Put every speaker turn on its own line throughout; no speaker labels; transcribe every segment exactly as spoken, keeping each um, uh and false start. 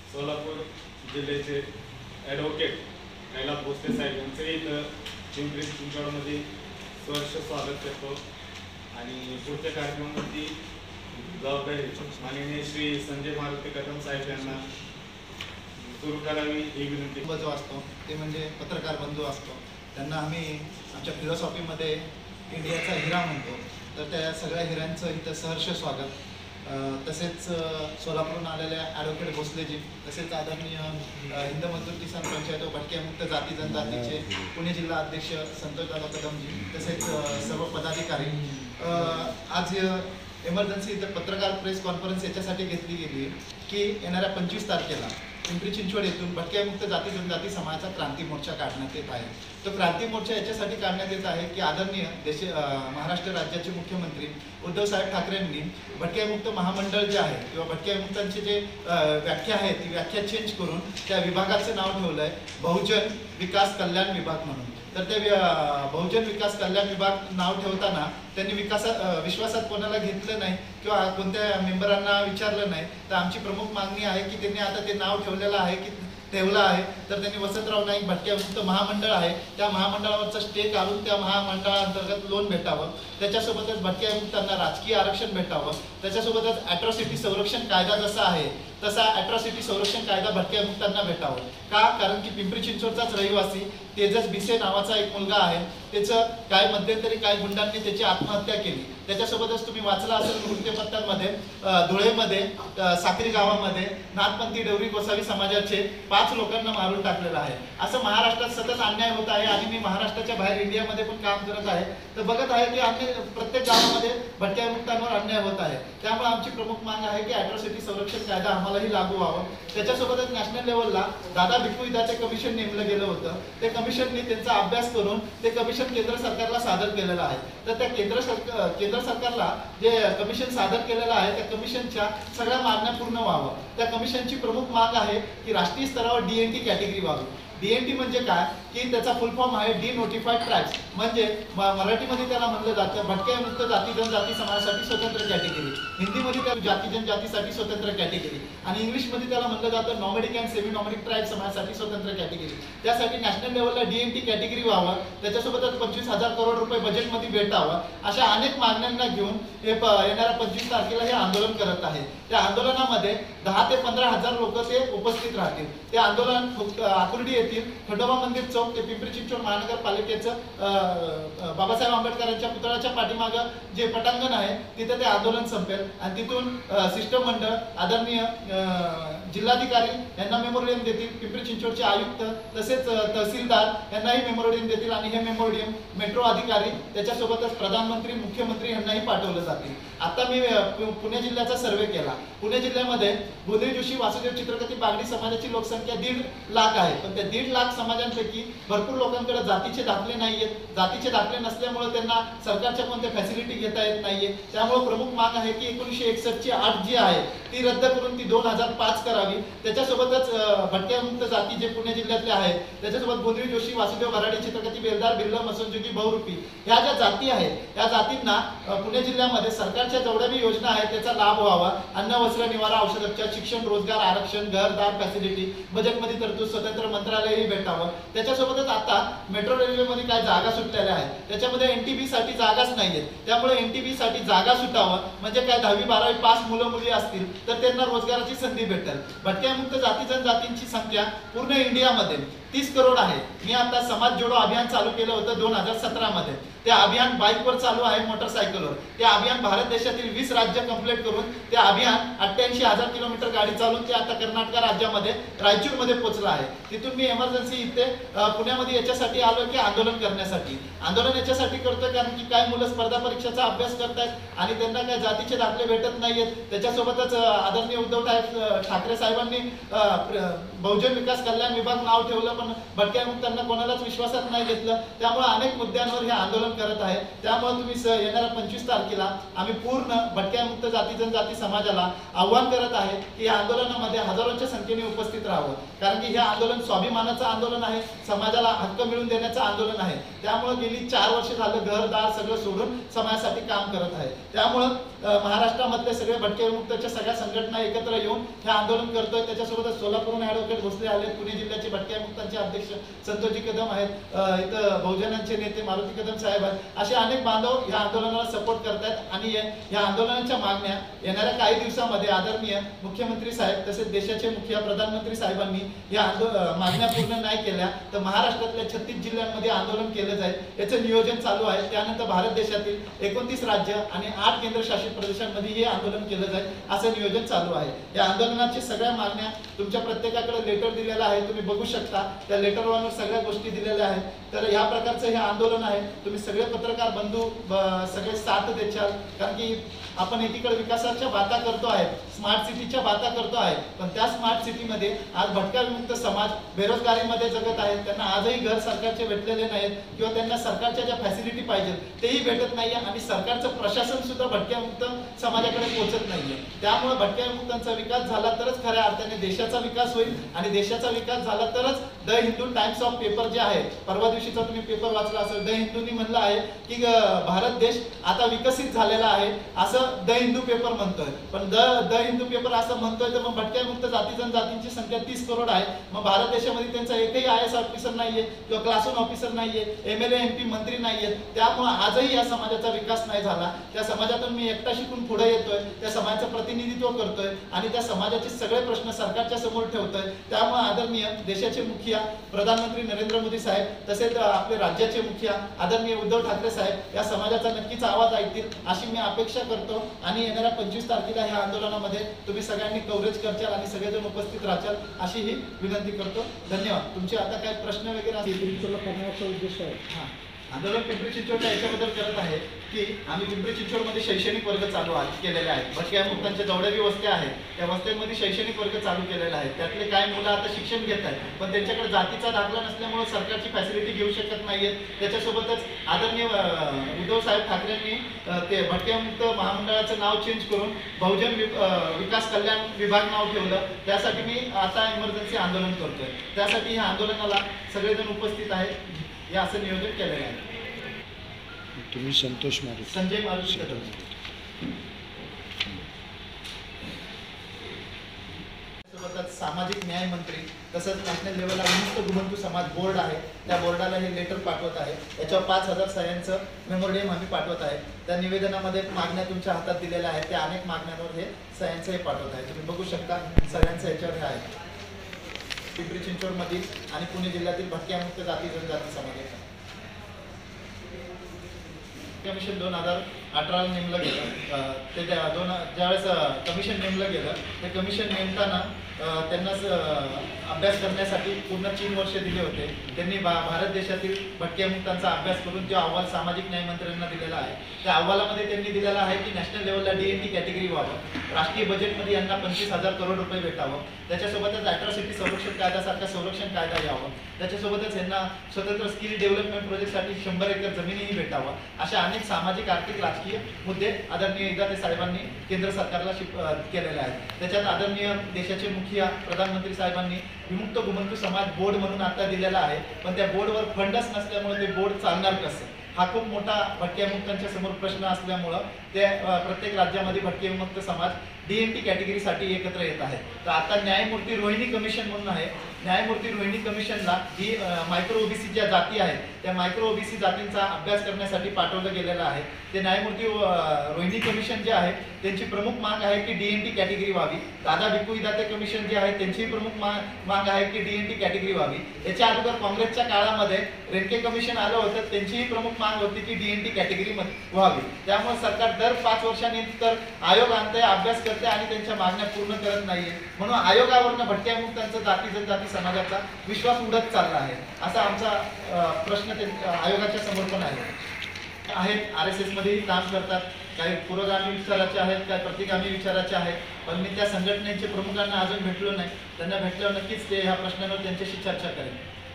सोलापूर जिल्ह्याचे ॲडव्होकेट कैलास भोसले साहेब यांचं इथं पिंपरी चिंचवडमध्ये सहर्ष स्वागत करतो आणि पुढच्या कार्यक्रमामध्ये जबाबदारी माननीय श्री संजय मारुती कदम साहेब यांना सुरू करावी ही विनंती.
जो असतो ते म्हणजे पत्रकार बंधू असतो, त्यांना आम्ही आमच्या फिलॉसॉफीमध्ये इंडियाचा हिरा म्हणतो. तर त्या सगळ्या हिऱ्यांचं इथं सहर्ष स्वागत. तसेच सोलापूरहून आलेल्या ॲडव्होकेट भोसलेजी, तसेच आदरणीय हिंद मजदूर किसान पंचायत व भटक्यामुक्त जाती जनजातीचे पुणे जिल्हा अध्यक्ष संतोषदादा कदमजी, तसेच सर्व पदाधिकारी. आज एमर्जन्सी इथं पत्रकार प्रेस कॉन्फरन्स याच्यासाठी घेतली गेली की येणाऱ्या पंचवीस तारखेला पिंपरी चिंचवड येथून भटक्यामुक्त जाती जनजाती समाजाचा क्रांती मोर्चा काढण्यात येत आहे. तो क्रांती मोर्चा याच्यासाठी काढण्यात येत आहे की आदरणीय देश महाराष्ट्र राज्याचे मुख्यमंत्री उद्धव साहेब ठाकरेंनी भटक्यामुक्त महामंडळ जे आहे किंवा भटक्यामुक्तांची जे व्याख्या आहे ती व्याख्या चेंज करून त्या विभागाचं नाव ठेवलं आहे बहुजन विकास कल्याण विभाग म्हणून. तर ते बहुजन विकास कल्याण विभाग नाव ठेवताना त्यांनी विकासात विश्वासात कोणाला घेतलं नाही किंवा कोणत्या मेंबरांना विचारलं नाही. तर आमची प्रमुख मागणी आहे की त्यांनी आता ते नाव ठेवलेलं आहे की ठेवलं आहे तर त्यांनी वसंतराव नाईक भटक्यामुक्त महामंडळ आहे त्या महामंडळावरचा स्टे काढून त्या महामंडळाअंतर्गत लोन भेटावं, त्याच्यासोबतच भटक्यामुक्तांना राजकीय आरक्षण भेटावं, त्याच्यासोबतच ॲट्रॉसिटी संरक्षण कायदा जसा आहे तसा ॲट्रॉसिटी संरक्षण कायदा भटक्यामुक्तांना भेटावं. का? कारण की पिंपरी चिंचवडचाच रहिवासी तेजस बिसे नावाचा एक मुलगा आहे, त्याचं काय मध्यंतरी काय गुंडांनी त्याची आत्महत्या केली. त्याच्यासोबतच तुम्ही वाचला असेल वृत्तपत्रांमध्ये धुळेमध्ये साक्री गावामध्ये नाथपंथी डवरी गोसावी समाजाचे पाच लोकांना मारून टाकलेलं आहे. असं महाराष्ट्रात सतत अन्याय होत आहे आणि मी महाराष्ट्राच्या बाहेर इंडियामध्ये पण काम करत आहे तर बघत आहे की आम्ही प्रत्येक गावामध्ये भटक्यामुक्तांवर अन्याय होत आहे. त्यामुळे आमची प्रमुख मागणी आहे की ॲट्रॉसिटी संरक्षण कायदा आम्हालाही लागू व्हावं. त्याच्यासोबतच नॅशनल लेवलला दादा भिक्खू विद्यार्थी कमिशन नेमलं गेलं होतं. ते कमिशनने त्यांचा अभ्यास करून ते कमिशन केंद्र सरकारला सादर केलेलं आहे. तर त्या केंद्र सरकार केंद्र सरकारला जे कमिशन सादर केलेलं आहे त्या कमिशनच्या सगळ्या मागण्या पूर्ण व्हावं. त्या कमिशनची प्रमुख माग आहे की राष्ट्रीय स्तरावर डी एन टी कॅटेगरी व्हावी. डी एन टी म्हणजे काय की त्याचा फुल फॉर्म आहे डी नोटिफाईड ट्राइब्स, म्हणजे मराठीमध्ये त्याला म्हणलं जातं भटक्यामुक्त जाती जनजाती समाजासाठी स्वतंत्र कॅटेगरी, हिंदीमध्ये त्या जाती जनजातीसाठी स्वतंत्र कॅटेगरी आणि इंग्लिशमध्ये त्याला म्हणलं जातं nomadic and semi nomadic tribe समाजासाठी स्वतंत्र कॅटेगरी. त्यासाठी नॅशनल लेवलला डी एन टी कॅटेगरी व्हावं, त्याच्यासोबतच पंचवीस हजार करोड रुपये बजेटमध्ये भेटावं. अशा अनेक मागण्यांना घेऊन हे येणाऱ्या पंचवीस तारखेला हे आंदोलन करत आहे. त्या आंदोलनामध्ये दहा ते पंधरा हजार लोक ते उपस्थित राहतील. ते आंदोलन आकुर्डी येतील खंडोबा मंदिर चौक ते पिंपरी चिंचवड महानगरपालिकेचं बाबासाहेब आंबेडकरांच्या पुतळ्याच्या पाठीमागं जे पटांगण आहे तिथे ते आंदोलन संपेल आणि तिथून शिष्टमंडळ आदरणीय जिल्हाधिकारी यांना मेमोरियम देतील, पिंपरी चिंचवडचे आयुक्त तसेच तहसीलदार यांनाही मेमोरियम देतील आणि हे मेमोरियम मेट्रो अधिकारी त्याच्यासोबतच प्रधानमंत्री मुख्यमंत्री यांनाही पाठवलं जातील. आता मी पुणे जिल्ह्याचा सर्वे केला. पुणे जिल्ह्यामध्ये गोंधळी जोशी वासुदेव चित्रकथी बागडी समाजाची लोकसंख्या दीड लाख आहे. पण त्या दीड लाख समाजांपैकी भरपूर लोकांकडे जातीचे दाखले नाहीयेत. जातीचे दाखले नसल्यामुळे त्यांना सरकारच्या कोणत्या फॅसिलिटी घेता येत नाहीये. त्यामुळे प्रमुख माग आहे की एकोणीसशे एकसष्ट ची आठ जी आहे ती रद्द करून ती दोन हजार पाच करावी. त्याच्यासोबतच भटक्यामुक्त जाती जे पुणे जिल्ह्यातले आहेत त्याच्यासोबत गोंधळी जोशी वासुदेव वराडे चित्रकथी बेलदार बिर्ला मसोनजोगी बहुरूपी ह्या ज्या जाती आहेत या जातींना पुणे जिल्ह्यामध्ये सरकारच्या जेवढ्या बी योजना आहेत त्याचा लाभ व्हावा. अन्न वस्त्र निवारा औषधोपचार शिक्षण रोजगार आरक्षण घरदार फॅसिलिटी बजेटमध्ये तरतूद स्वतंत्र मंत्रालयही भेटावं. त्याच्यासोबतच आता मेट्रो रेल्वेमध्ये काय जागा सुटलेल्या आहेत त्याच्यामध्ये एनटीबी साठी जागाच नाहीयेत. त्यामुळे एनटीबी साठी जागा सुटावं म्हणजे काय दहावी बारावी पास मुलं मुली असतील तर त्यांना रोजगाराची संधी भेटेल. भटक्यामुक्त जाती जनजातींची संख्या पूर्ण इंडियामध्ये तीस करोड आहे. मी आता समाज जोडो अभियान चालू केलं होतं दोन हजार सतरा मध्ये. ते अभियान बाईकवर चालू आहे, मोटरसायकलवर. ते अभियान भारत देशातील वीस राज्य कंप्लीट करून ते अभियान अठ्ठ्याऐंशी हजार किलोमीटर गाडी चालून ते आता कर्नाटक राज्यामध्ये रायचूरमध्ये पोहोचलं आहे. तिथून मी एमर्जन्सी इथे पुण्यामध्ये याच्यासाठी आलो की आंदोलन करण्यासाठी. आंदोलन याच्यासाठी करतोय कारण की काय मुलं स्पर्धा परीक्षेचा अभ्यास करतायत आणि त्यांना काय जातीचे दाखले भेटत नाहीयेत. त्याच्यासोबतच आदरणीय उद्धव ठाकरे साहेबांनी बहुजन विकास कल्याण विभाग नाव ठेवलं पण भटक्यामुक्तांना कोणालाच विश्वासात नाही घेतलं. त्यामुळे अनेक मुद्द्यांवर हे आंदोलन करत आहे. त्यामुळे तुम्ही येणाऱ्या पंचवीस तारखेला आम्ही पूर्ण भटक्यामुक्त जाती जनजाती समाजाला आव्हान करत आहे की या आंदोलनामध्ये हजारोच्या संख्येने उपस्थित राहावं, कारण की हे आंदोलन स्वाभिमानाचं आंदोलन आहे, समाजाला हक्क मिळवून देण्याचं आंदोलन आहे. त्यामुळे गेली चार वर्ष झालं घरदार सगळं सोडून समाजासाठी काम करत आहे. त्यामुळं महाराष्ट्रामधले सगळे भटके विमुक्तच्या सगळ्या संघटना एकत्र येऊन हे आंदोलन करतोय. त्याच्यासोबतच सोलापूरहून ॲडव्होकेट भोसले आले, पुणे जिल्ह्याचे भटके विमुक्तांचे अध्यक्ष संतोषजी कदम आहेत, इथं बहुजनांचे नेते मारुती कदम साहेब आहेत. असे अनेक बांधव या आंदोलनाला सपोर्ट करतायत आणि या आंदोलनाच्या मागण्या येणाऱ्या काही दिवसामध्ये आदरणीय मुख्यमंत्री साहेब तसेच देशाचे मुखिया प्रधानमंत्री साहेबांनी या मागण्या पूर्ण नाही केल्या तर महाराष्ट्रातल्या छत्तीस जिल्ह्यांमध्ये आंदोलन केलं जाईल, याचं नियोजन चालू आहे. त्यानंतर भारत देशातील एकोणतीस राज्य आणि आठ केंद्रशासित प्रदेशांमध्ये हे आंदोलन केलं जाईल असं नियोजन चालू आहे. या आंदोलनाची सगळ्या मागण्या तुमच्या प्रत्येकाकडे लेटर दिलेलं आहे, तुम्ही बघू शकता. त्या लेटरवर सगळ्या गोष्टी दिलेल्या आहेत. तर या प्रकारचं हे आंदोलन आहे. तुम्ही सगळे पत्रकार बंधू सगळे साथ देशाल, कारण की आपण एकीकडे विकासाच्या बाता करतो आहे, स्मार्ट सिटीच्या बाता करतो आहे, पण त्या स्मार्ट सिटीमध्ये आज भटका विमुक्त समाज बेरोजगारीमध्ये जगत आहे. त्यांना आजही घर सरकारचे भेटलेले नाहीत किंवा त्यांना सरकारच्या ज्या फॅसिलिटी पाहिजे तेही भेटत नाहीये आणि सरकारचं प्रशासन सुद्धा भटक्या विमुक्त समाजाकडे पोहोचत नाहीये. त्यामुळे भटक्या विमुक्तांचा विकास झाला तरच खऱ्या अर्थाने देशाचा विकास होईल आणि देशाचा विकास झाला तरच the Hindu Times of paper जे आहे, परवा दिवशीचा तुम्ही पेपर वाचला असेल, द हिंदूनी म्हणलं आहे की भारत देश आता विकसित झालेला आहे असं द हिंदू पेपर म्हणतोय. पण द द हिंदू पेपर असं म्हणतोय तर मग भटक्या विमुक्त जाती जनजातींची संख्या तीस करोड आहे. मग भारत देशामध्ये त्यांचा एकही आय एस ऑफिसर नाहीये किंवा क्लास वन ऑफिसर नाहीये, M L A M P मंत्री नाहीयेत. त्यामुळे आजही या समाजाचा विकास नाही झाला. त्या समाजातून मी एकटा शिकून पुढे येतोय, त्या समाजाचं प्रतिनिधित्व करतोय आणि त्या समाजाचे सगळे प्रश्न सरकारच्या समोर ठेवतोय. त्यामुळे आदरणीय देशाचे मुखिया प्रधानमंत्री नरेंद्र मोदी साहेब तसेच आपले राज्याचे मुखिया आदरणीय उद्धव ठाकरे साहेब या समाजाचा नक्कीच आवाज ऐकतील अशी मी अपेक्षा करतो. आणि येणाऱ्या पंचवीस तारखेला ह्या आंदोलनामध्ये तुम्ही सगळ्यांनी कव्हरेज करचाल आणि सगळेजण उपस्थित राहाल अशी ही विनंती करतो. धन्यवाद. तुमचे आता काय प्रश्न वगैरे असतील
करण्याचा उद्देश आहे.
हां, आंदोलन पिंपरी चिंचवडच्या याच्याबद्दल करत आहे की आम्ही पिंपरी चिंचवडमध्ये शैक्षणिक वर्ग चालू केलेले आहेत. भटक्या मुक्तांच्या जेवढ्या बी वस्त्या आहेत त्या वस्त्यांमध्ये शैक्षणिक वर्ग चालू केलेले आहेत. त्यातले काय मुलं आता शिक्षण घेत आहेत, पण त्यांच्याकडे जातीचा दाखला नसल्यामुळे सरकारची फॅसिलिटी घेऊ शकत नाहीयेत. त्याच्यासोबतच आदरणीय उद्धव साहेब ठाकरेंनी ते भटक्या मुक्त महामंडळाचं नाव चेंज करून बहुजन विकास कल्याण विभाग नाव ठेवलं. त्यासाठी मी आता इमर्जन्सी आंदोलन करतोय. त्यासाठी ह्या आंदोलनाला सगळेजण उपस्थित आहेत हे असं नियोजन केलेलं आहे.
तुम्ही संतोष मारुती
संजय मारुती कदम. सोबतच सामाजिक न्याय मंत्री तसंच नॅशनल लेवलला विमुक्त गुबंतू समाज बोर्ड आहे, त्या बोर्डाला हे लेटर पाठवत आहे. याच्यावर पाच हजार सह्यांचं मेमोरियम आम्ही पाठवत आहे. त्या निवेदनामध्ये मागण्या तुमच्या हातात दिलेल्या आहेत, त्या अनेक मागण्यांवर हे सह्यांचं हे पाठवत आहे. तुम्ही बघू शकता सगळ्यांचं याच्यावर हे आहे. पिंपरी चिंचवडमधील आणि पुणे जिल्ह्यातील भटक्यामुक्त जाती जनजाती समाजाचा कमिशन दोन हजार अठराला नेमलं गेलं. ते दोन ज्यावेळेस कमिशन नेमलं गेलं ते कमिशन नेमताना त्यांना अभ्यास करण्यासाठी पूर्ण तीन वर्ष दिले होते. त्यांनी भा भारत देशातील भटक्यामुक्तांचा अभ्यास करून जो अहवाल सामाजिक न्याय मंत्र्यांना दिलेला आहे त्या अहवालामध्ये त्यांनी दिलेला आहे की नॅशनल लेवलला डी एन टी कॅटेगरी व्हावं, राष्ट्रीय बजेटमध्ये यांना पंचवीस हजार करोड रुपये भेटावं, त्याच्यासोबतच अॅट्रॉसिटी संरक्षण कायद्यासारखा संरक्षण कायदा यावं, त्याच्यासोबतच यांना स्वतंत्र स्किल डेव्हलपमेंट प्रोजेक्टसाठी शंभर एकर जमिनीही भेटावं. अशा अनेक सामाजिक आर्थिक राजकीय मुद्दे आदरणीय इदाते साहेबांनी केंद्र सरकारला केलेले आहेत. त्याच्यात आदरणीय देशाचे मुखिया प्रधानमंत्री साहेबांनी विमुक्त गुबंतू समाज बोर्ड म्हणून आता दिलेला आहे, पण त्या बोर्डवर फंडच नसल्यामुळे ते बोर्ड चालणार कसं हा खूप मोठा भटक्यामुक्तांच्या समोर प्रश्न असल्यामुळं ते प्रत्येक राज्यामध्ये भटक्यामुक्त समाज डी एन टी कॅटेगरीसाठी एकत्र येत आहे. तर आता न्यायमूर्ती रोहिणी कमिशन म्हणून आहे. न्यायमूर्ती रोहिणी कमिशनला जी मायक्रो ओबीसी ज्या जाती आहेत त्या मायक्रो ओबीसी जातींचा अभ्यास करण्यासाठी पाठवलं गेलेलं आहे. ते न्यायमूर्ती रोहिणी कमिशन जे आहे त्यांची प्रमुख माग आहे की डी एन टी कॅटेगरी व्हावी. दादा भिक्खू इदाते कमिशन जे आहे त्यांची प्रमुख माग आहे की डी एन टी कॅटेगरी व्हावी. याच्या अगोदर काँग्रेसच्या काळामध्ये रेणके कमिशन आलं होतं, त्यांचीही प्रमुख माग होती की डी एन टी कॅटेगरी व्हावी. त्यामुळे सरकार दर पाच वर्षांनी तर आयोग आणतंय, अभ्यास करते आणि त्यांच्या मागण्या पूर्ण करत नाहीये. म्हणून आयोगावरनं भटक्यामुक्तांचा जाती जनजाती समाजाचा विश्वास उडत चालला आहे असा आमचा प्रश्न आयोगाच्या समोर पण आहे. आहेत आर एस एस मध्येही काम करतात, काही पुरोगामी विचाराचे आहेत, काही प्रतिगामी विचाराचे आहेत, पण मी त्या संघटनेचे प्रमुखांना अजून भेटलो नाही. त्यांना भेटल्यावर नक्कीच ते ह्या प्रश्नांवर त्यांच्याशी चर्चा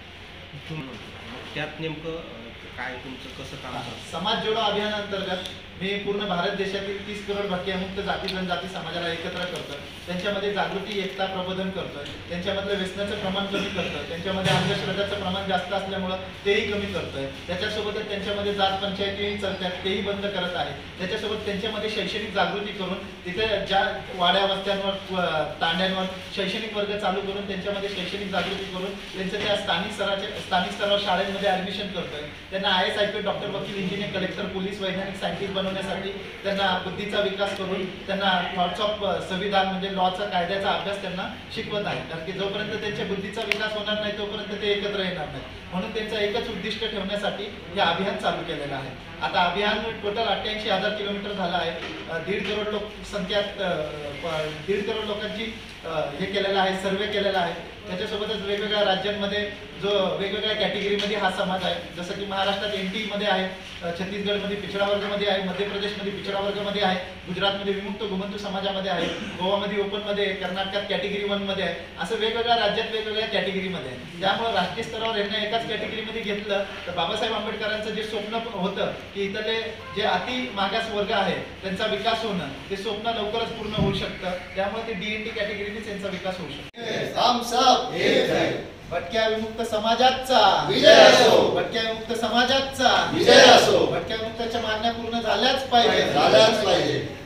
करेन.
त्यात नेमकं काय तुमचं कसं काम?
समाज जोडो अभियानांतर्गत मी पूर्ण भारत देशातील तीस करोड भटक्यामुक्त जाती जनजाती समाजाला एकत्र करतो, त्यांच्यामध्ये जागृती एकता प्रबोधन करतोय, त्यांच्यामधलं व्यसनाचं प्रमाण कमी करतोय, त्यांच्यामध्ये अंधश्रद्धाचं प्रमाण जास्त असल्यामुळं तेही कमी करतोय, त्याच्यासोबतच त्यांच्यामध्ये जात पंचायतीही चालतात तेही बंद करत आहे, त्याच्यासोबत त्यांच्यामध्ये शैक्षणिक जागृती करून तिथे ज्या वाड्या वस्त्यांवर तांड्यांवर शैक्षणिक वर्ग चालू करून त्यांच्यामध्ये शैक्षणिक जागृती करून त्यांचं त्या स्थानिक स्तराच्या स्थानिक स्तरावर शाळेमध्ये ऍडमिशन करतोय, त्यांना I S I P doctor वकील इंजिनियर कलेक्टर पोलीस वैज्ञानिक सायंटिस्ट बनवण्यासाठी त्यांना बुद्धीचा विकास करून त्यांना थॉट्स ऑफ संविधान म्हणजे लॉचा कायद्याचा अभ्यास त्यांना शिकवत आहे, कारण की जोपर्यंत त्यांच्या बुद्धीचा विकास होणार नाही तोपर्यंत ते एकत्र येणार नाही, म्हणून त्यांचं एकच उद्दिष्ट ठेवण्यासाठी हे अभियान चालू केलेलं आहे. आता अभियान टोटल अठ्ठ्याऐंशी हजार किलोमीटर झालं आहे, दीड करोड लोकसंख्यात दीड करोड लोकांची हे केलेलं आहे, सर्वे केलेला आहे, त्याच्यासोबतच वेगवेगळ्या राज्यांमध्ये जो वेगवेगळ्या कॅटेगरीमध्ये हा समाज आहे, जसं की महाराष्ट्रात एन टी मध्ये आहे, छत्तीसगडमध्ये पिछडा वर्गमध्ये आहे, मध्य प्रदेशमध्ये पिछडा वर्गमध्ये आहे, गुजरातमध्ये विमुक्त घुमंतू समाजामध्ये आहे, गोवामध्ये ओपनमध्ये आहे, कर्नाटकात कॅटेगरी वनमध्ये आहे, असं वेगवेगळ्या राज्यात वेगवेगळ्या कॅटेगरीमध्ये आहे. त्यामुळे राष्ट्रीय स्तरावर यांना एकाच कॅटेगरीमध्ये घेतलं तर बाबासाहेब आंबेडकरांचं जे स्वप्न होतं की इथले जे अति मागास वर्ग आहे त्यांचा विकास होणं, ते स्वप्न लवकरच पूर्ण होऊ शकतं, त्यामुळे ते डी एन टी कॅटेगरीने त्यांचा विकास होऊ शकतो.
हम सब एक है.
भटक्या विमुक्त समाजाचा
विजय असो.
भटक्या विमुक्त समाजाचा
विजय असो.
भटक्या विमुक्ताच्या मागण्या पूर्ण झाल्याच पाहिजे
झाल्याच पाहिजे.